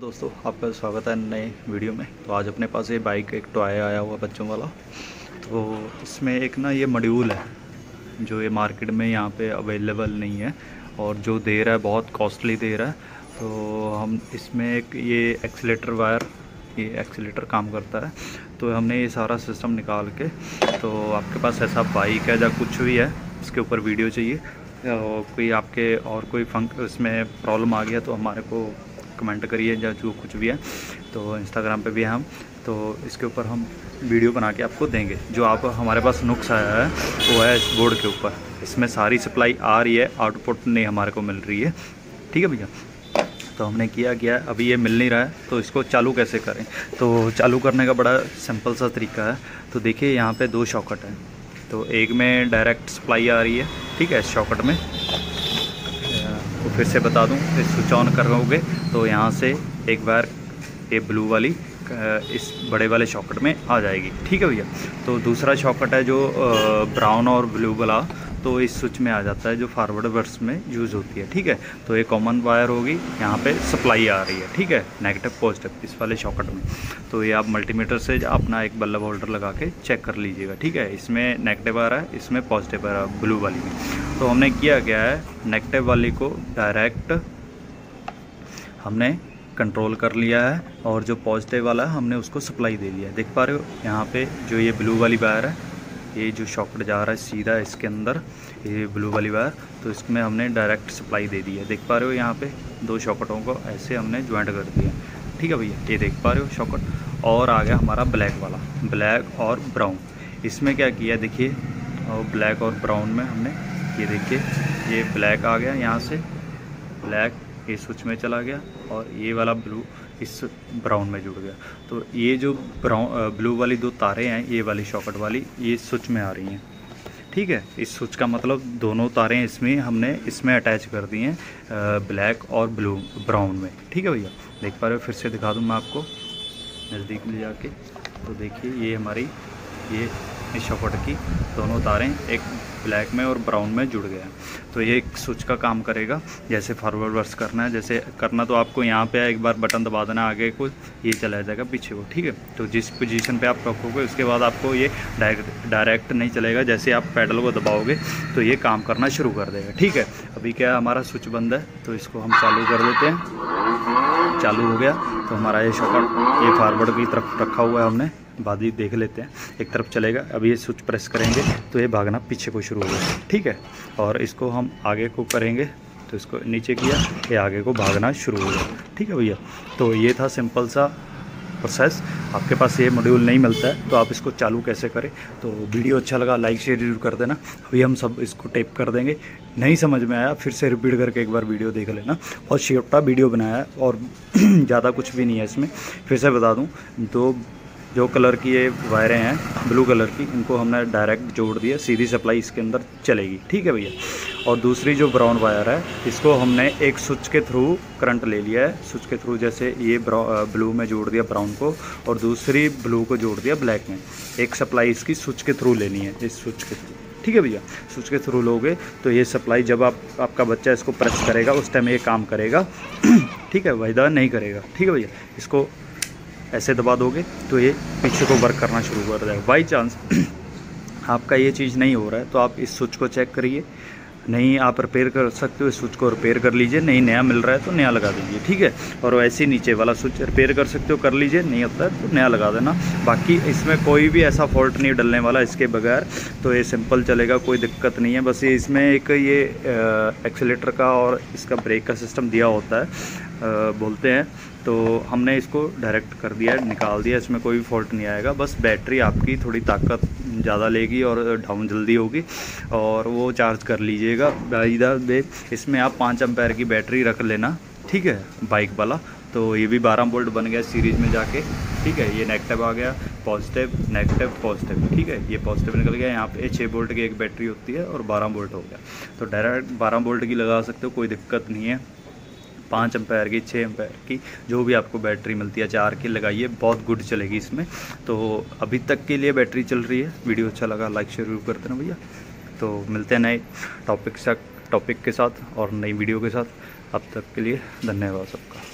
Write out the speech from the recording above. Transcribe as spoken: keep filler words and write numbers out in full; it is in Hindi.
दोस्तों, आपका स्वागत है नए वीडियो में। तो आज अपने पास ये बाइक एक टॉय आया हुआ बच्चों वाला। तो इसमें एक ना ये मॉड्यूल है जो ये मार्केट में यहाँ पे अवेलेबल नहीं है और जो दे रहा है बहुत कॉस्टली दे रहा है। तो हम इसमें एक ये एक्सीलेटर वायर, ये एक्सीलेटर काम करता है। तो हमने ये सारा सिस्टम निकाल के, तो आपके पास ऐसा बाइक है या कुछ भी है इसके ऊपर वीडियो चाहिए, कोई आपके और कोई फंक इसमें प्रॉब्लम आ गया तो हमारे को कमेंट करिए, या जो कुछ भी है। तो इंस्टाग्राम पे भी है हम, तो इसके ऊपर हम वीडियो बना के आपको देंगे। जो आप हमारे पास नुक्स आया है वो है इस बोर्ड के ऊपर। इसमें सारी सप्लाई आ रही है, आउटपुट नहीं हमारे को मिल रही है। ठीक है भैया। तो हमने किया क्या है, अभी ये मिल नहीं रहा है तो इसको चालू कैसे करें। तो चालू करने का बड़ा सिंपल सा तरीका है। तो देखिए यहाँ पे दो शॉकेट हैं, तो एक में डायरेक्ट सप्लाई आ रही है, ठीक है, इस शॉकेट में। तो फिर से बता दूं, इस स्विच ऑन करोगे तो यहाँ से एक वायर ये ब्लू वाली इस बड़े वाले शॉकेट में आ जाएगी। ठीक है भैया। तो दूसरा शॉकेट है जो ब्राउन और ब्लू वाला, तो इस स्विच में आ जाता है, जो फॉरवर्ड बर्स में यूज़ होती है। ठीक है। तो ये कॉमन वायर होगी, यहाँ पे सप्लाई आ रही है, ठीक है, नेगेटिव पॉजिटिव इस वाले शॉकेट में। तो ये आप मल्टीमीटर से अपना एक बल्ब होल्डर लगा के चेक कर लीजिएगा। ठीक है। इसमें नेगेटिव आ रहा है, इसमें पॉजिटिव आ रहा है ब्लू वाली में। तो हमने किया क्या है, नेगेटिव वाली को डायरेक्ट हमने कंट्रोल कर लिया है और जो पॉजिटिव वाला है हमने उसको सप्लाई दे दिया है। देख पा रहे हो यहाँ पे जो ये ब्लू वाली वायर है, ये जो शॉकेट जा रहा है सीधा इसके अंदर, ये ब्लू वाली वायर, तो इसमें हमने डायरेक्ट सप्लाई दे दी है। देख पा रहे हो यहाँ पे दो शॉकेटों को ऐसे हमने ज्वाइंट कर दिया। ठीक है भैया। ये देख पा रहे हो शॉकेट। और आ गया हमारा ब्लैक वाला, ब्लैक और ब्राउन। इसमें क्या किया देखिए, और ब्लैक और ब्राउन में हमने ये देखिए, ये ब्लैक आ गया, यहाँ से ब्लैक ये स्विच में चला गया और ये वाला ब्लू इस ब्राउन में जुड़ गया। तो ये जो ब्राउन ब्लू वाली दो तारें हैं, ये वाली शॉकेट वाली, ये स्विच में आ रही हैं। ठीक है। इस स्विच का मतलब दोनों तारें इसमें हमने इसमें अटैच कर दी हैं, ब्लैक और ब्लू ब्राउन में। ठीक है भैया। देख पा रहे हो, फिर से दिखा दूँ मैं आपको नज़दीक ले जाके। तो देखिए ये हमारी ये इस शॉकेट की दोनों तारें एक ब्लैक में और ब्राउन में जुड़ गया है। तो ये एक स्विच का काम करेगा। जैसे फॉरवर्ड वर्स करना है, जैसे करना तो आपको यहाँ पे एक बार बटन दबा देना आगे को, ये चला जाएगा पीछे को। ठीक है। तो जिस पोजीशन पे आप रखोगे उसके बाद आपको ये डायरेक्ट डायरेक्ट नहीं चलेगा, जैसे आप पैडल को दबाओगे तो ये काम करना शुरू कर देगा। ठीक है। अभी क्या हमारा स्विच बंद है, तो इसको हम चालू कर देते हैं। चालू हो गया तो हमारा ये शॉकेट ये फॉरवर्ड की तरफ रखा हुआ है हमने, बाद ही देख लेते हैं, एक तरफ चलेगा। अभी ये स्विच प्रेस करेंगे तो ये भागना पीछे को शुरू हो गया। ठीक है। और इसको हम आगे को करेंगे तो इसको नीचे किया, ये आगे को भागना शुरू हो गया। ठीक है भैया। तो ये था सिंपल सा प्रोसेस। आपके पास ये मॉड्यूल नहीं मिलता है तो आप इसको चालू कैसे करें। तो वीडियो अच्छा लगा लाइक शेयर जरूर कर देना। अभी हम सब इसको टेप कर देंगे। नहीं समझ में आया फिर से रिपीट करके एक बार वीडियो देख लेना। बहुत छोटा वीडियो बनाया है और ज़्यादा कुछ भी नहीं है इसमें। फिर से बता दूँ, तो जो कलर की ये वायरें हैं ब्लू कलर की, इनको हमने डायरेक्ट जोड़ दिया, सीधी सप्लाई इसके अंदर चलेगी। ठीक है भैया। और दूसरी जो ब्राउन वायर है, इसको हमने एक स्विच के थ्रू करंट ले लिया है। स्विच के थ्रू जैसे ये ब्लू में जोड़ दिया ब्राउन को और दूसरी ब्लू को जोड़ दिया ब्लैक में। एक सप्लाई इसकी स्विच के थ्रू लेनी है, इस स्विच के थ्रू। ठीक है भैया। स्विच के थ्रू लोगे तो ये सप्लाई जब आप आपका बच्चा इसको प्रेस करेगा उस टाइम ये काम करेगा। ठीक है। वायदा नहीं करेगा। ठीक है भैया। इसको ऐसे दबा दोगे तो ये पीछे को वर्क करना शुरू कर देगा। बाई चांस आपका ये चीज़ नहीं हो रहा है तो आप इस स्विच को चेक करिए। नहीं आप रिपेयर कर सकते हो, इस स्विच को रिपेयर कर लीजिए। नहीं नया मिल रहा है तो नया लगा दीजिए। ठीक है। और वैसे नीचे वाला स्विच रिपेयर कर सकते हो, कर लीजिए। नहीं होता है तो नया लगा देना। बाकी इसमें कोई भी ऐसा फॉल्ट नहीं डलने वाला इसके बगैर, तो ये सिंपल चलेगा, कोई दिक्कत नहीं है। बस ये इसमें एक ये एक्सीलेटर का और इसका ब्रेक का सिस्टम दिया होता है, आ, बोलते हैं। तो हमने इसको डायरेक्ट कर दिया, निकाल दिया, इसमें कोई फॉल्ट नहीं आएगा। बस बैटरी आपकी थोड़ी ताकत ज़्यादा लेगी और डाउन जल्दी होगी, और वो चार्ज कर लीजिएगा। इधर दे इसमें आप पाँच एम्पेयर की बैटरी रख लेना। ठीक है। बाइक वाला तो ये भी बारह वोल्ट बन गया सीरीज में जाके। ठीक है। ये नेगेटिव आ गया, पॉजिटिव नेगेटिव पॉजिटिव। ठीक है। ये पॉजिटिव निकल गया। यहाँ पे छः वोल्ट की एक बैटरी होती है और बारह वोल्ट हो गया। तो डायरेक्ट बारह वोल्ट की लगा सकते हो, कोई दिक्कत नहीं है। पाँच एम्पेयर की, छः एम्पेयर की, जो भी आपको बैटरी मिलती है, चार की लगाइए, बहुत गुड चलेगी इसमें। तो अभी तक के लिए बैटरी चल रही है। वीडियो अच्छा लगा लाइक शेयर जरूर कर देना भैया। तो मिलते हैं नए टॉपिक टॉपिक के साथ और नई वीडियो के साथ। अब तक के लिए धन्यवाद सबका।